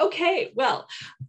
Okay, well,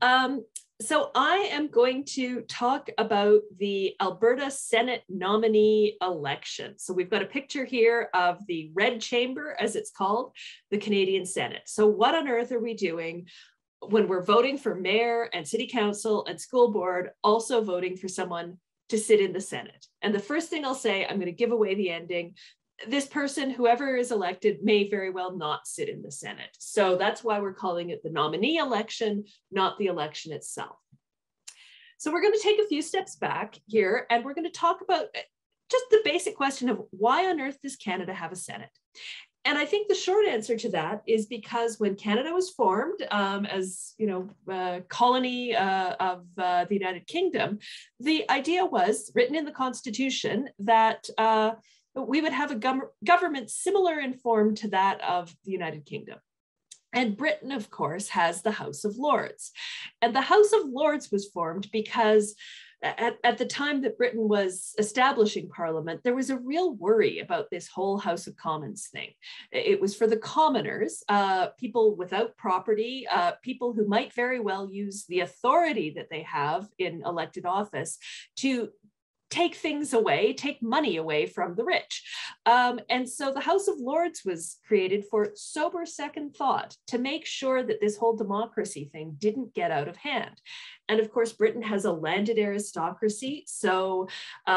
so I am going to talk about the Alberta Senate Nominee Election. So we've got a picture here of the Red Chamber, as it's called, the Canadian Senate. So what on earth are we doing when we're voting for mayor and city council and school board, also voting for someone to sit in the Senate? And the first thing I'll say, I'm going to give away the ending. This person, whoever is elected, may very well not sit in the Senate. So that's why we're calling it the nominee election, not the election itself. So we're going to take a few steps back here, and we're going to talk about just the basic question of why on earth does Canada have a Senate? And I think the short answer to that is because when Canada was formed as, a colony of the United Kingdom, the idea was, written in the Constitution, that we would have a government similar in form to that of the United Kingdom. And Britain, of course, has the House of Lords. And the House of Lords was formed because at the time that Britain was establishing Parliament, there was a real worry about this whole House of Commons thing. It was for the commoners, people without property, people who might very well use the authority that they have in elected office to take things away, take money away from the rich. And so the House of Lords was created for sober second thought, to make sure that this whole democracy thing didn't get out of hand. And of course, Britain has a landed aristocracy. So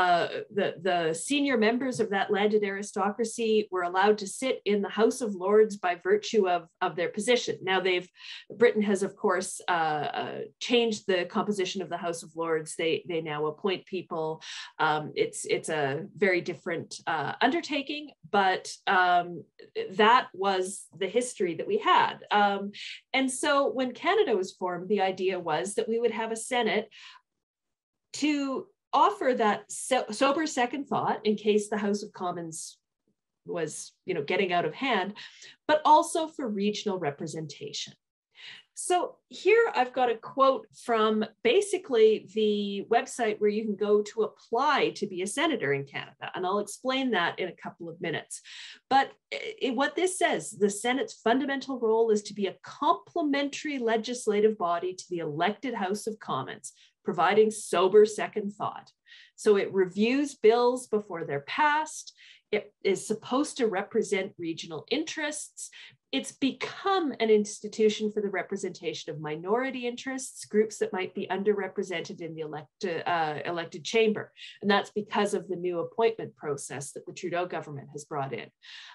the senior members of that landed aristocracy were allowed to sit in the House of Lords by virtue of their position. Now Britain has, of course, changed the composition of the House of Lords. They now appoint people. It's a very different undertaking, but that was the history that we had. And so when Canada was formed, the idea was that we would have a Senate to offer that sober second thought in case the House of Commons was, getting out of hand, but also for regional representation. So here I've got a quote from basically the website where you can go to apply to be a senator in Canada. And I'll explain that in a couple of minutes. But what this says, the Senate's fundamental role is to be a complementary legislative body to the elected House of Commons, providing sober second thought. So it reviews bills before they're passed. It is supposed to represent regional interests. It's become an institution for the representation of minority interests, groups that might be underrepresented in the elected chamber. And that's because of the new appointment process that the Trudeau government has brought in.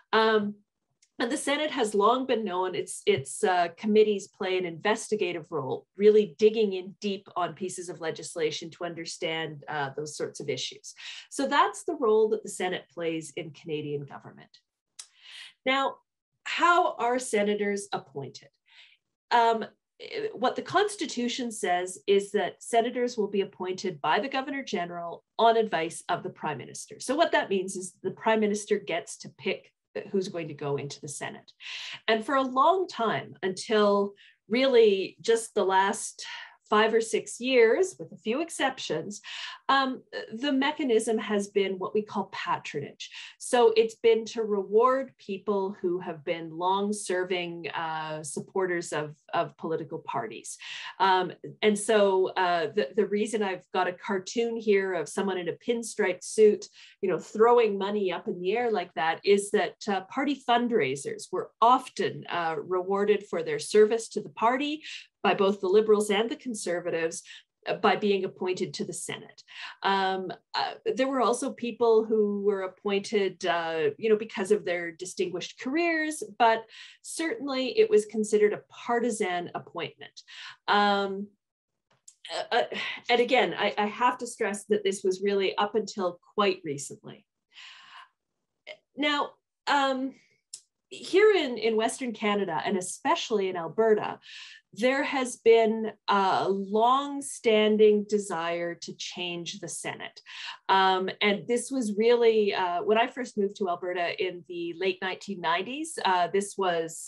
And the Senate has long been known, its committees play an investigative role, really digging in deep on pieces of legislation to understand those sorts of issues. So that's the role that the Senate plays in Canadian government. Now, how are senators appointed? What the Constitution says is that senators will be appointed by the Governor General on advice of the Prime Minister. So what that means is the Prime Minister gets to pick who's going to go into the Senate. And for a long time, until really just the last 5 or 6 years, with a few exceptions, the mechanism has been what we call patronage. So it's been to reward people who have been long-serving supporters of political parties. And so the reason I've got a cartoon here of someone in a pinstriped suit, throwing money up in the air like that, is that party fundraisers were often rewarded for their service to the party by both the Liberals and the Conservatives by being appointed to the Senate. There were also people who were appointed, because of their distinguished careers, but certainly it was considered a partisan appointment. And again, I have to stress that this was really up until quite recently. Now, here in Western Canada, and especially in Alberta, there has been a long-standing desire to change the Senate. And this was really, when I first moved to Alberta in the late 1990s, this was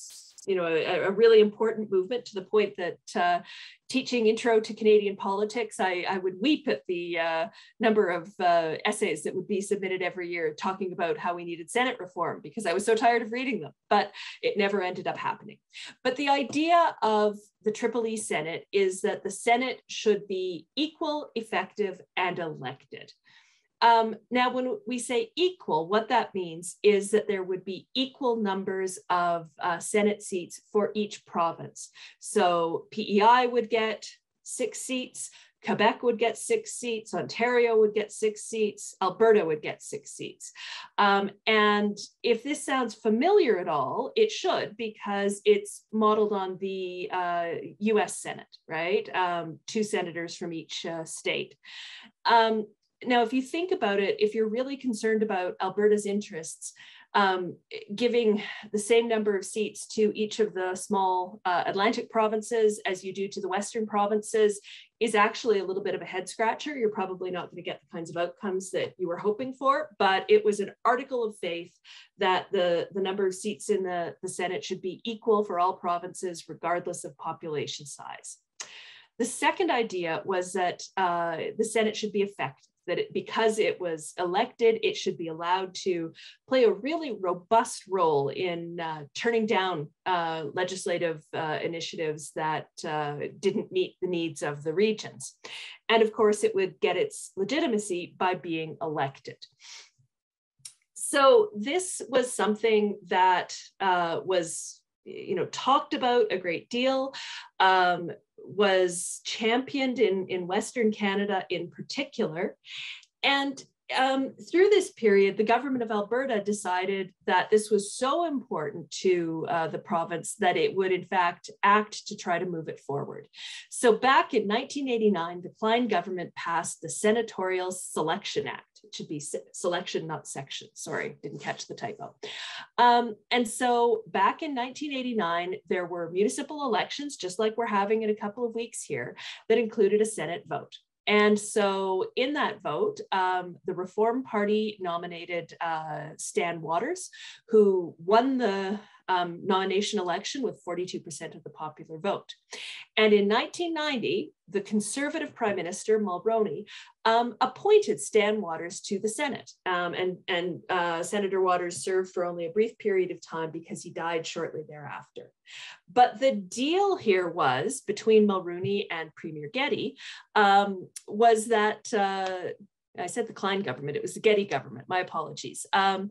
a really important movement, to the point that teaching Intro to Canadian Politics, I would weep at the number of essays that would be submitted every year talking about how we needed Senate reform, because I was so tired of reading them, but it never ended up happening. But the idea of the EEE Senate is that the Senate should be equal, effective, and elected. Now, when we say equal, what that means is that there would be equal numbers of Senate seats for each province. So PEI would get 6 seats, Quebec would get 6 seats, Ontario would get 6 seats, Alberta would get 6 seats. And if this sounds familiar at all, it should, because it's modeled on the US Senate, right? 2 senators from each state. Now, if you think about it, if you're really concerned about Alberta's interests, giving the same number of seats to each of the small Atlantic provinces as you do to the Western provinces is actually a little bit of a head scratcher. You're probably not going to get the kinds of outcomes that you were hoping for, but it was an article of faith that the number of seats in the Senate should be equal for all provinces, regardless of population size. The second idea was that the Senate should be effective, that because it was elected, it should be allowed to play a really robust role in turning down legislative initiatives that didn't meet the needs of the regions. And of course, it would get its legitimacy by being elected. So this was something that was talked about a great deal, was championed in Western Canada in particular. And through this period, the government of Alberta decided that this was so important to the province that it would in fact act to try to move it forward. So back in 1989, the Klein government passed the Senatorial Selection Act. It should be selection, not section. Sorry, didn't catch the typo. And so back in 1989, there were municipal elections, just like we're having in a couple of weeks here, that included a Senate vote. And so in that vote, the Reform Party nominated Stan Waters, who won the nomination election with 42% of the popular vote. And in 1990, the Conservative Prime Minister, Mulroney, appointed Stan Waters to the Senate. And Senator Waters served for only a brief period of time because he died shortly thereafter. But the deal here was, between Mulroney and Premier Getty, was that I said the Klein government, it was the Getty government, my apologies.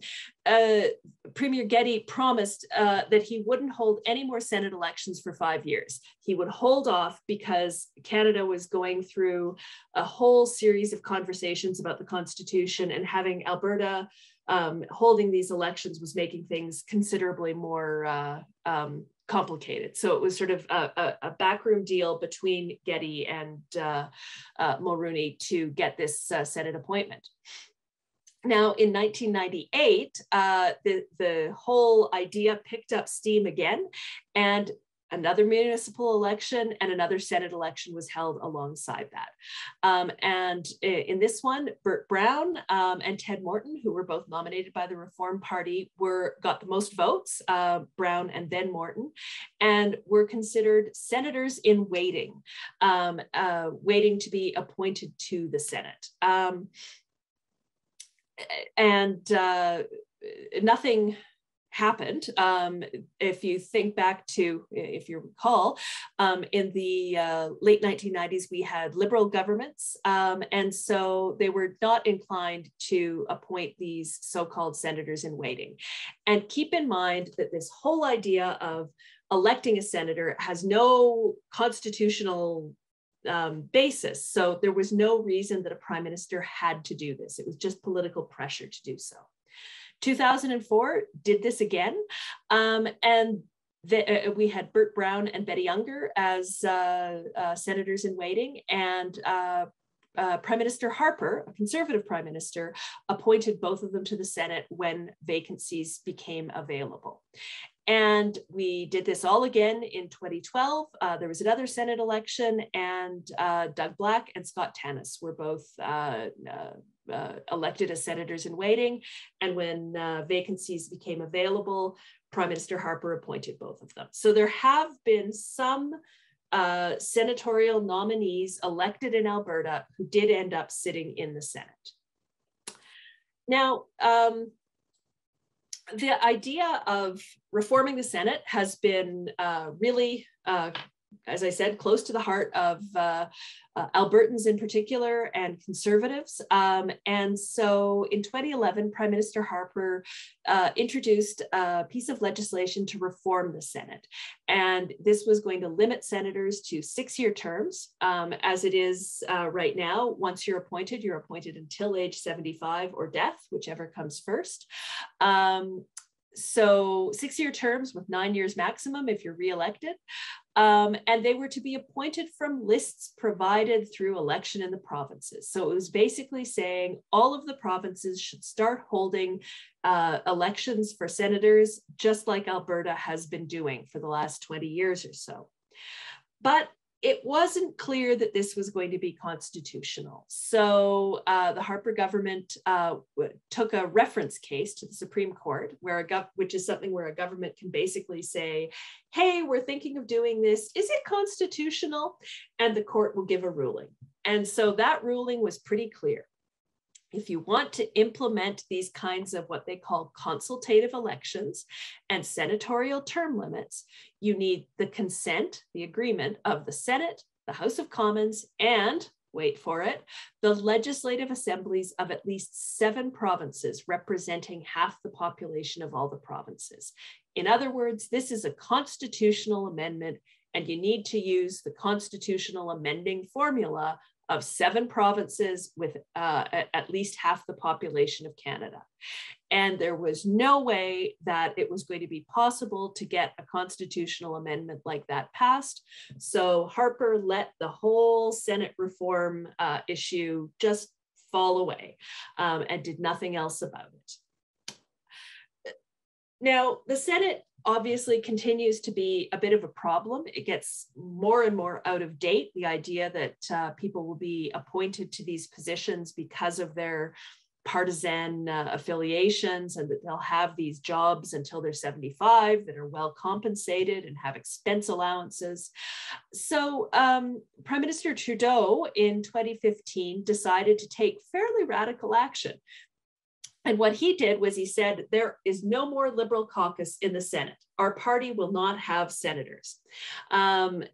Premier Getty promised that he wouldn't hold any more Senate elections for 5 years. He would hold off because Canada was going through a whole series of conversations about the Constitution, and having Alberta holding these elections was making things considerably more complicated. So it was sort of a backroom deal between Getty and Mulroney to get this Senate appointment. Now, in 1998, the whole idea picked up steam again, and another municipal election and another Senate election was held alongside that. And in this one, Bert Brown and Ted Morton, who were both nominated by the Reform Party, got the most votes, Brown and then Morton, and were considered senators in waiting, waiting to be appointed to the Senate. Nothing happened. If you think back to, if you recall, in the late 1990s, we had Liberal governments, and so they were not inclined to appoint these so-called senators in waiting. And keep in mind that this whole idea of electing a senator has no constitutional basis. So there was no reason that a prime minister had to do this. It was just political pressure to do so. 2004 did this again, and we had Bert Brown and Betty Younger as senators in waiting, and Prime Minister Harper, a conservative prime minister, appointed both of them to the Senate when vacancies became available. And we did this all again in 2012. There was another Senate election, and Doug Black and Scott Tanis were both elected as senators in waiting. And when vacancies became available, Prime Minister Harper appointed both of them. So there have been some senatorial nominees elected in Alberta who did end up sitting in the Senate. Now, the idea of reforming the Senate has been really, as I said, close to the heart of Albertans in particular and conservatives. And so in 2011, Prime Minister Harper introduced a piece of legislation to reform the Senate. And this was going to limit senators to 6-year terms. As it is right now, once you're appointed until age 75 or death, whichever comes first. So 6-year terms with 9 years maximum if you're reelected. And they were to be appointed from lists provided through election in the provinces. So it was basically saying all of the provinces should start holding elections for senators, just like Alberta has been doing for the last 20 years or so. But it wasn't clear that this was going to be constitutional. So the Harper government took a reference case to the Supreme Court, which is something where a government can basically say, hey, we're thinking of doing this. Is it constitutional? And the court will give a ruling. And so that ruling was pretty clear. If you want to implement these kinds of what they call consultative elections and senatorial term limits, you need the consent, the agreement of the Senate, the House of Commons, and, wait for it, the legislative assemblies of at least 7 provinces representing half the population of all the provinces. In other words, this is a constitutional amendment, and you need to use the constitutional amending formula of 7 provinces with at least half the population of Canada. And there was no way that it was going to be possible to get a constitutional amendment like that passed. So Harper let the whole Senate reform issue just fall away and did nothing else about it. Now, the Senate obviously continues to be a bit of a problem. It gets more and more out of date, the idea that people will be appointed to these positions because of their partisan affiliations, and that they'll have these jobs until they're 75 that are well compensated and have expense allowances. So Prime Minister Trudeau in 2015 decided to take fairly radical action. And what he did was he said, there is no more Liberal caucus in the Senate. Our party will not have senators. Then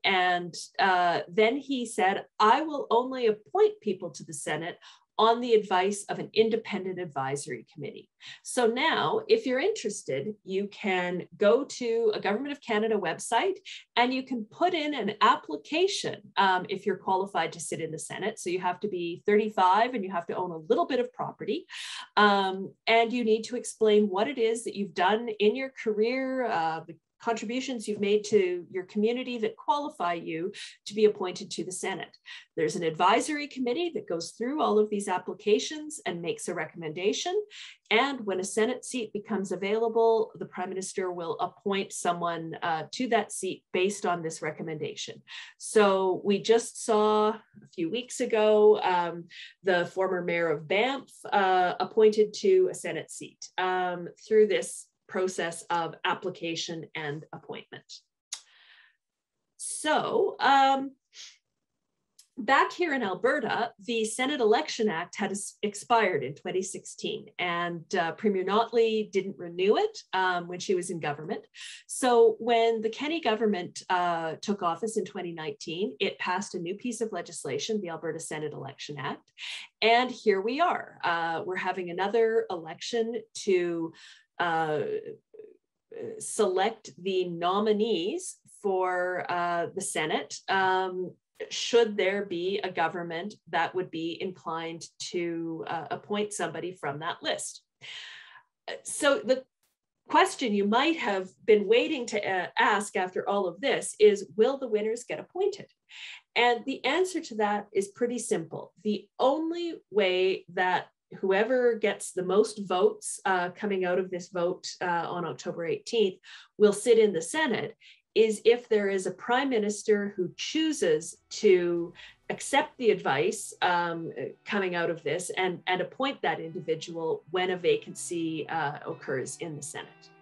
he said, I will only appoint people to the Senate on the advice of an independent advisory committee. So now, if you're interested, you can go to a Government of Canada website and you can put in an application if you're qualified to sit in the Senate. So you have to be 35 and you have to own a little bit of property. And you need to explain what it is that you've done in your career, the contributions you've made to your community that qualify you to be appointed to the Senate. There's an advisory committee that goes through all of these applications and makes a recommendation. And when a Senate seat becomes available, the Prime Minister will appoint someone to that seat based on this recommendation. So we just saw a few weeks ago, the former mayor of Banff appointed to a Senate seat through this process of application and appointment. So back here in Alberta, the Senate Election Act had expired in 2016, and Premier Notley didn't renew it when she was in government. So when the Kenney government took office in 2019, it passed a new piece of legislation, the Alberta Senate Election Act. And here we are. We're having another election to select the nominees for the Senate, should there be a government that would be inclined to appoint somebody from that list. So the question you might have been waiting to ask after all of this is, will the winners get appointed? And the answer to that is pretty simple. The only way that whoever gets the most votes coming out of this vote on October 18th will sit in the Senate is if there is a prime minister who chooses to accept the advice coming out of this and appoint that individual when a vacancy occurs in the Senate.